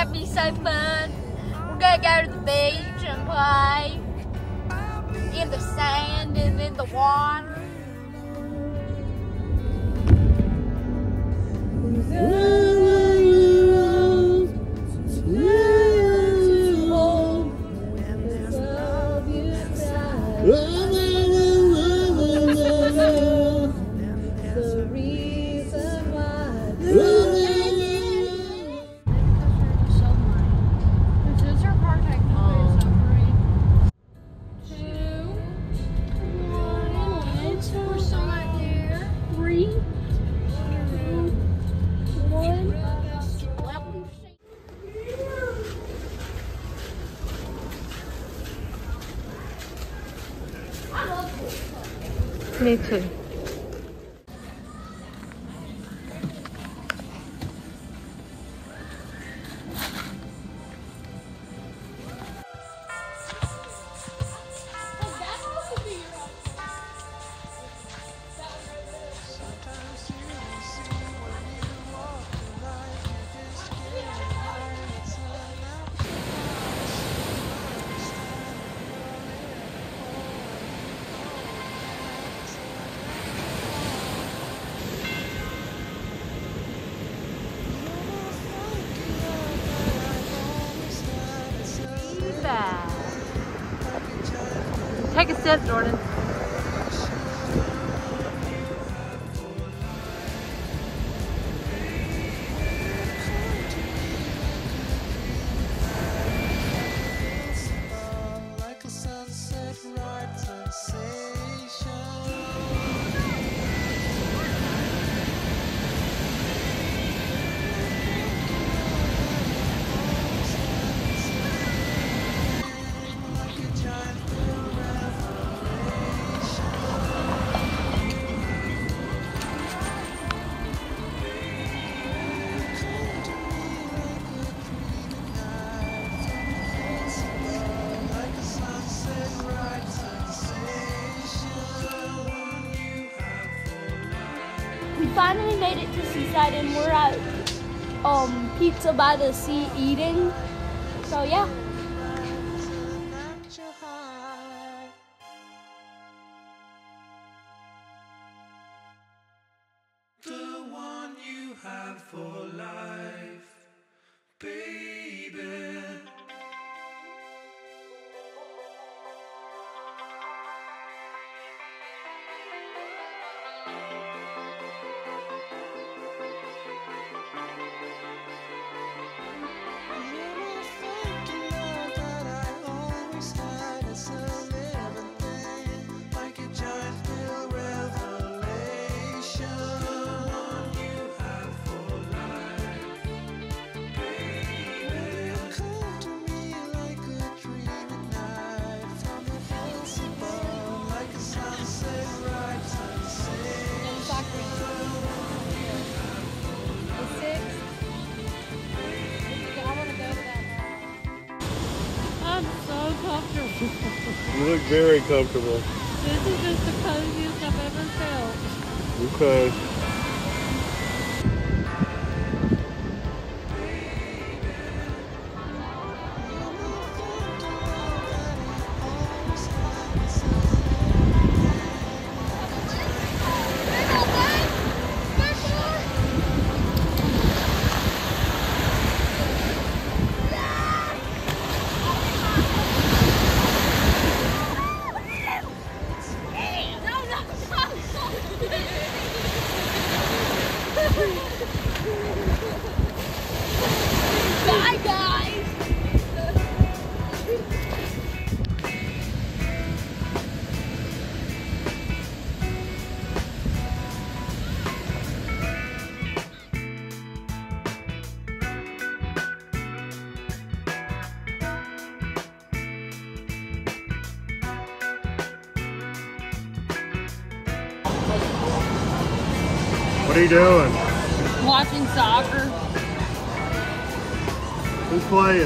gonna be so fun. We're gonna go to the beach and play in the sand and in the water. Me too. Take a sip, Jordan. We finally made it to Seaside and we're at Pizza by the Sea eating. So yeah. The one you had for life, baby. You look very comfortable. This is just the coziest I've ever felt. Okay. Bye guys. What are you doing? Watching soccer. Who's playing?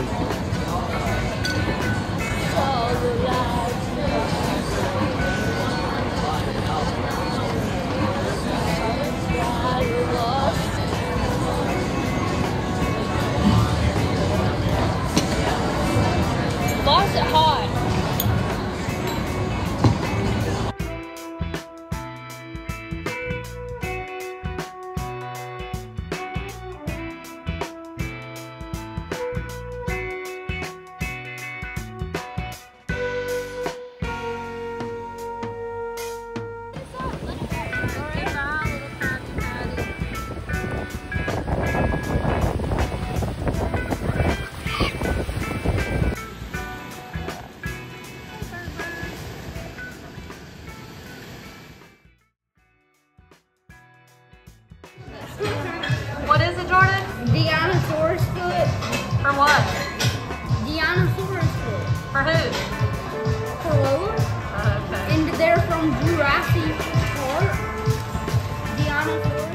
from Jurassic Park. Dinosaurs.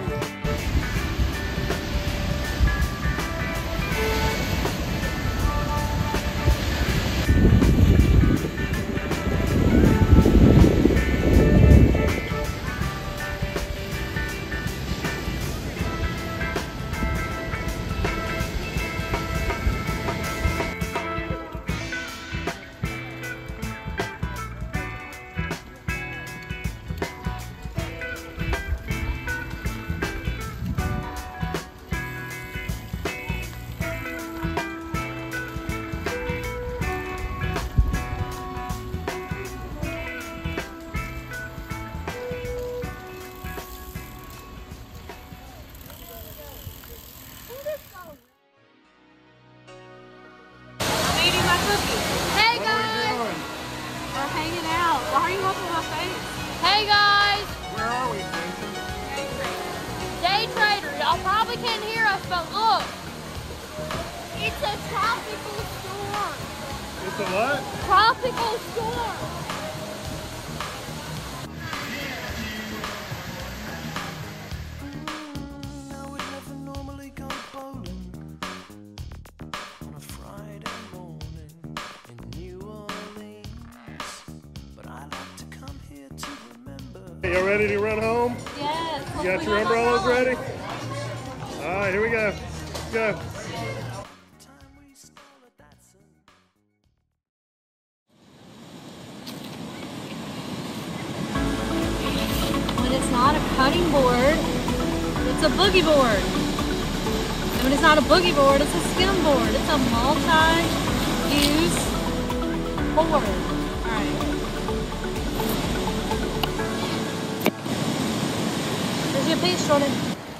Hey guys! We're hanging out. Why are you looking at my face? Hey guys! Where are we, Jason? Day Trader. Y'all probably can't hear us, but look. It's a tropical storm. It's a what? Tropical storm. I would never normally go bowling on a Friday morning in New Orleans, but I like to come here to remember. You ready to run home? Yes. You got your umbrellas ready? All right, here we go. Let's go. Time we stole a Datsun. When it's not a cutting board, it's a boogie board. And when it's not a boogie board, it's a skim board. It's a multi-use board. Alright. Here's your piece, Jordan.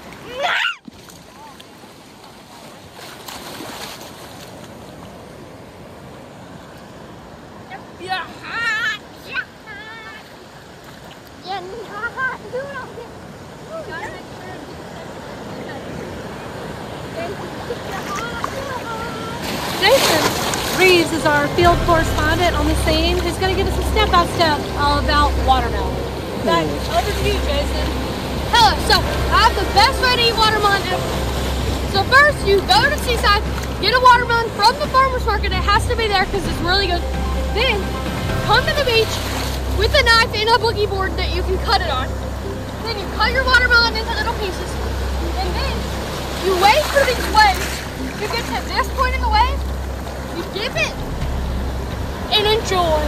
Jason Reeves is our field correspondent on the scene who's going to give us a step-by-step about watermelon. Back over to you, Jason. Hello, so I have the best way to eat watermelon ever. So first you go to Seaside, get a watermelon from the farmer's market. It has to be there because it's really good. Then come to the beach with a knife and a boogie board that you can cut it on. Then you cut your watermelon into little pieces. And then you wait for these waves to get to this point in the wave. You dip it and enjoy.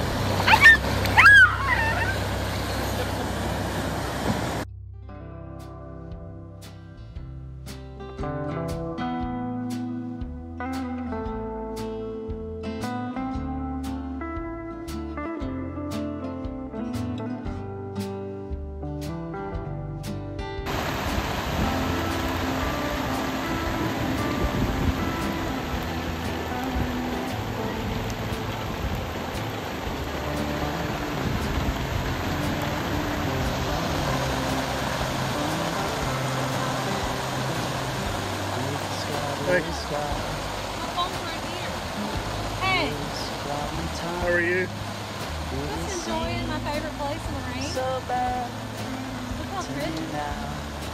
Thanks. My phone's right here. Hey, How are you? just enjoying my favorite place in the rain. So bad Look how pretty. now.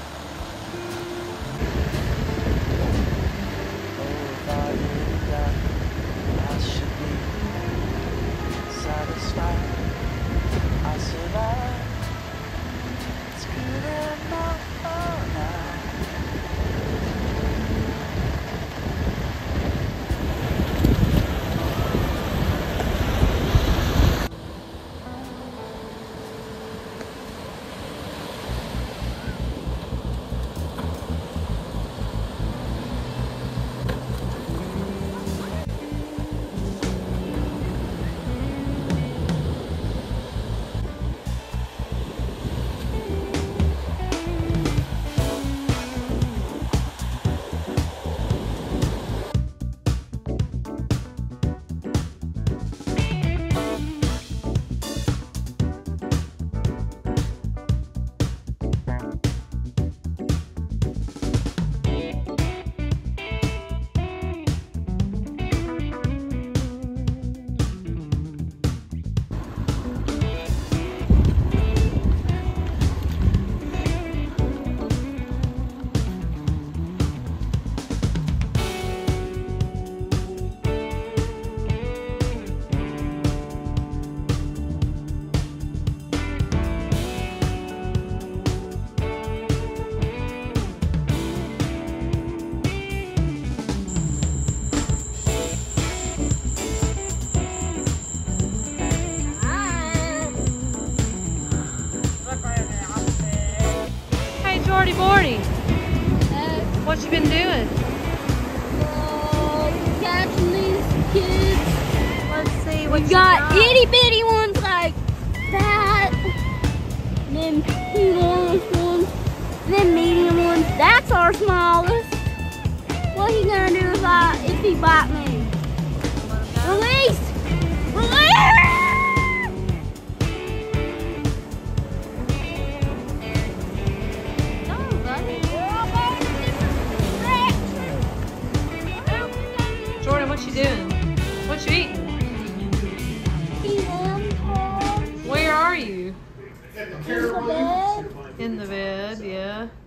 Oh, if I knew that I should be satisfied, I survived. It's good enough for now. what you been doing? Catching these kids. Let's see what We got itty bitty ones like that. Then humongous ones. Then medium ones. That's our smallest. What are you gonna do if he bite me? Release! Release! No, buddy. We're all going in different directions. Jordan, what you doing? What you eating? Where are you? In the bed. In the bed, yeah.